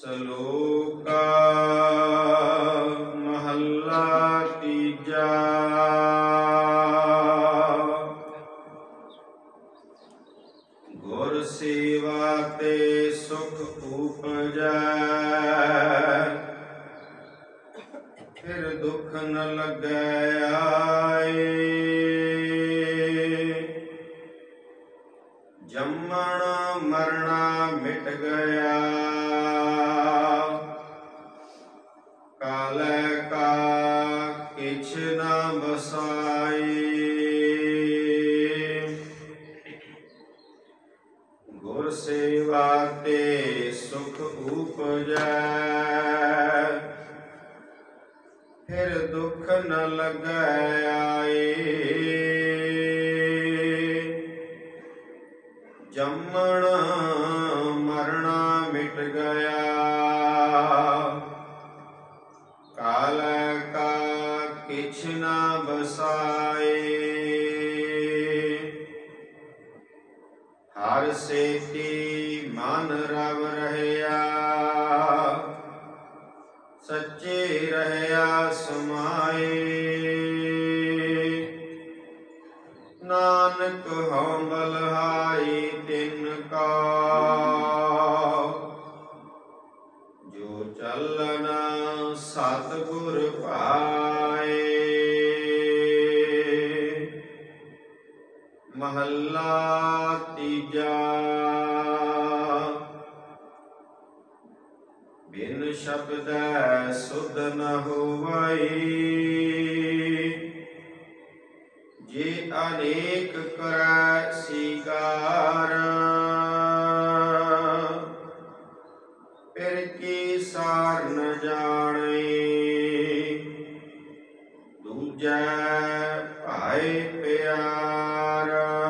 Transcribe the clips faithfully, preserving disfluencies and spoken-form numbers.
ਸਲੋਕਾ ਮਹੱਲਾ ਤੀਜਾ। ਗੁਰ ਸੇਵਾ ਤੇ ਸੁਖ ਉਪਜੈ, ਫਿਰ ਦੁਖ ਨ ਲੱਗੈ ਆਏ। ਜੰਮਣ ਮਰਣਾ ਮਿਟ ਗਿਆ, ਕਾਲੈ ਕਾ ਕਿਛ ਨ ਬਸਾਈ। ਗੁਰ ਸੇਵਾ ਤੇ ਸੁਖ ਉਪਜੈ, ਫਿਰ ਦੁਖ ਨ ਲੱਗੈ ਆਏ। ਜੰਮਣ ਮਰਣਾ ਮਿਟ ਗਿਆ, ਕਾਲੈ ਕਾ ਕਿਛ ਨ ਬਸਾਏ। ਹਰਿ ਸੇਤੀ ਮਨ ਰਵ ਰਹਿਆ, ਸੱਚੇ ਰਹਿਆ ਸਮਾਏ। ਨਾਨਕ ਹਉ ਬਲਿਹਾਰੀ ਤਿਨ ਕਾ, ਜੋ ਚੱਲਨ ਸਤਿਗੁਰ ਭਾਏ। ਮਹੱਲਾ ਤੀਜਾ। ਬਿਨ ਸ਼ਬਦੈ ਸੁਧ ਨ ਹੋਵਈ, ਜੇ ਅਨੇਕ ਕਰੈ ਸੀਗਾਰ। ਫਿਰ ਕੀ ਸਾਰ ਨ ਜਾਣੇ, ਦੂਜੈ ਭਾਏ ਪਿਆਰ।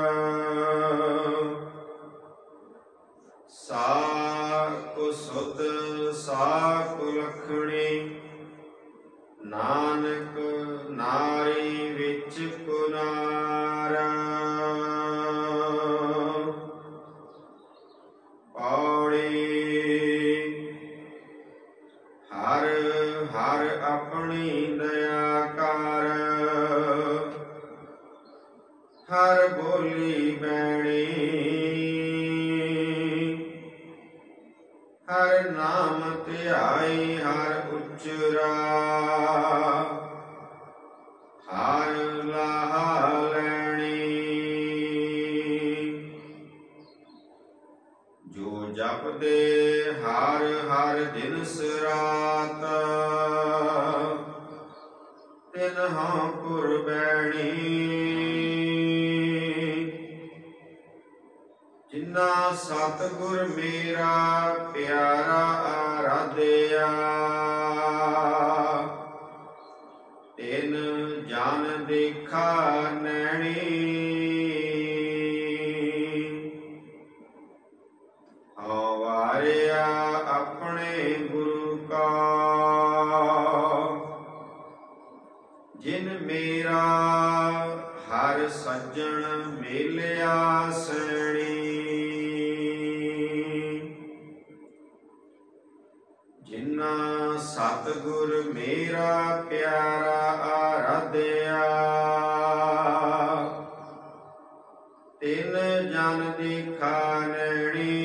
ਸਾਕੁ ਸੁਧ ਸਾਕੁ ਲਖਣੀ, ਨਾਨਕ ਨਾਰੀ ਵਿੱਚ ਕੁਨਾਰ। ਪੌੜੀ। ਹਰ ਹਰ ਆਪਣੀ ਦਇਆ ਕਰ, ਹਰ ਬੋਲੀ ਬੈਣੀ। ਹਰ ਨਾਮ ਧਿਆਈ ਹਰ ਉਚਰਾ, ਹਰ ਲਾਹਾ ਲੈਣੀ। ਜੋ ਜਪਦੇ ਹਰ ਹਰ ਦਿਨਸ ਰਾਤ, ਤਿਨ ਹਉ ਪੁਰ ਬੈਣੀ। ਜਿਨਾ ਸਤਿਗੁਰ ਮੇਰਾ ਪਿਆਰਾ ਆਰਾਧਿਆ, ਤਿਨ ਜਨ ਦੇਖਾ ਨੈਣੀ। ਹਉ ਵਾਰਿਆ ਆਪਣੇ ਗੁਰੂ ਕਾ, ਜਿਨ ਮੇਰਾ ਹਰ ਸੱਜਣ ਮੇਲਿਆ ਸੈਣੀ। ਜਿਨਾ ਸਤਿਗੁਰ ਮੇਰਾ ਪਿਆਰਾ ਆਰਾਧਿਆ, ਤਿਨ ਜਨ ਦੇਖਾ ਨੈਣੀ।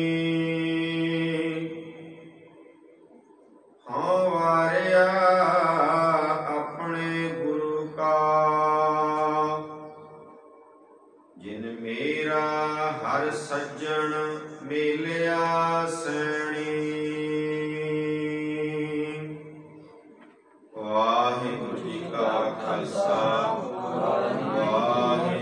ਹਉ ਵਾਰਿਆ ਆਪਣੇ ਗੁਰੂ ਕਾ, ਜਿਨ ਮੇਰਾ ਹਰ ਸੱਜਣ ਮੇਲਿਆ ਸੈਣੀ। ਵਾਹਿਗੁਰੂ ਜੀ ਕਾ ਖਾਲਸਾ, ਵਾਹਿਗੁਰੂ